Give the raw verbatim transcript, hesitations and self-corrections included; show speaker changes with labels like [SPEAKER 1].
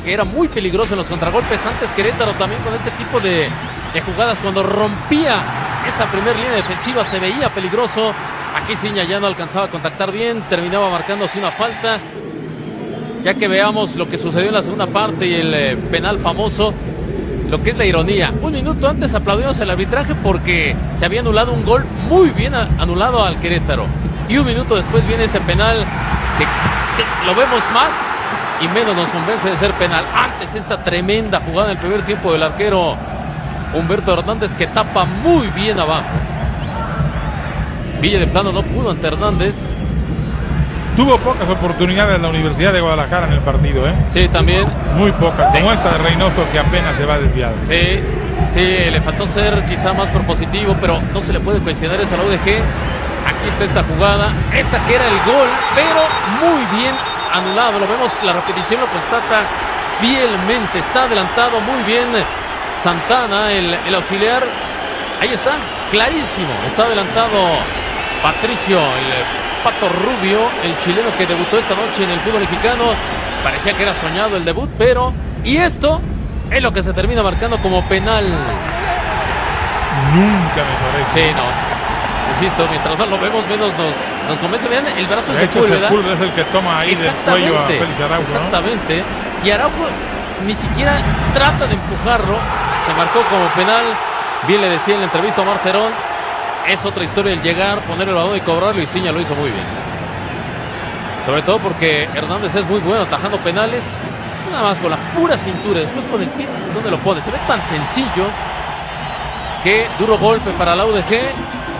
[SPEAKER 1] que era muy peligroso en los contragolpes. Antes Querétaro también con este tipo de, de jugadas, cuando rompía esa primera línea defensiva se veía peligroso. Aquí Ciña ya no alcanzaba a contactar bien, terminaba marcándose una falta. Ya que veamos lo que sucedió en la segunda parte y el eh, penal famoso, lo que es la ironía. Un minuto antes aplaudimos el arbitraje porque se había anulado un gol muy bien a, anulado al Querétaro. Y un minuto después viene ese penal que, que lo vemos más y menos nos convence de ser penal. Antes esta tremenda jugada en el primer tiempo del arquero Humberto Hernández, que tapa muy bien abajo. Villa de plano no pudo ante Hernández.
[SPEAKER 2] Tuvo pocas oportunidades la Universidad de Guadalajara en el partido, ¿eh?
[SPEAKER 1] Sí, también.
[SPEAKER 2] Muy pocas, como esta de Reynoso, que apenas se va desviado.
[SPEAKER 1] Sí, sí, le faltó ser quizá más propositivo, pero no se le puede cuestionar eso a la U D G. Aquí está esta jugada, esta que era el gol, pero muy bien anulado. Lo vemos, la repetición lo constata fielmente. Está adelantado muy bien Santana, el, el auxiliar. Ahí está, clarísimo. Está adelantado Patricio, el Pato Rubio, el chileno que debutó esta noche en el fútbol mexicano. Parecía que era soñado el debut, pero... Y esto es lo que se termina marcando como penal.
[SPEAKER 2] Nunca me parece.
[SPEAKER 1] Sí, no. Insisto, mientras más lo vemos, menos nos, nos convence. Vean el brazo de,
[SPEAKER 2] de hecho,
[SPEAKER 1] Sepúlveda.
[SPEAKER 2] Sepúlveda es el que toma ahí del cuello a Félix Araujo,
[SPEAKER 1] exactamente.
[SPEAKER 2] ¿no?
[SPEAKER 1] Y Araujo ni siquiera trata de empujarlo. Se marcó como penal. Bien le decía en la entrevista a Omar Cerón. Es otra historia el llegar, poner el balón y cobrarlo, y Ciña lo hizo muy bien. Sobre todo porque Hernández es muy bueno atajando penales. Nada más con la pura cintura, después con el pie, ¿dónde lo pone? Se ve tan sencillo. Que duro golpe para la U D G.